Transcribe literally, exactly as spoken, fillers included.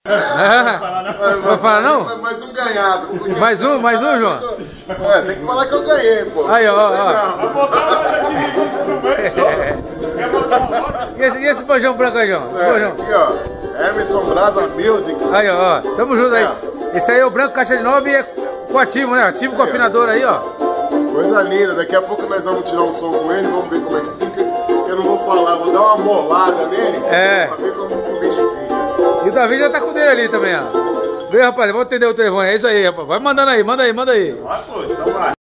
Não vai falar não? Mais um ganhado. Mais um, mais um, João? É, tem que falar que eu ganhei, pô. Aí, ó, ó. E esse, e esse bojão branco aí, João? É, Bojão. aqui, ó. Emerson Brasa Music. Aí, ó, ó. Tamo junto aí. Esse aí é o branco caixa de nove e é com ativo, né? Ativo com afinador aí, ó. Coisa linda. Daqui a pouco nós vamos tirar um som com ele, vamos ver como é que fica. Eu não vou falar, vou dar uma molada nele. É. Pra ver como o bicho fica. E o Davi já tá com o dele ali também, ó. Vê, rapaz, vamos atender o telefone. É isso aí, rapaz. Vai mandando aí, manda aí, manda aí. Vai, pô, então vai.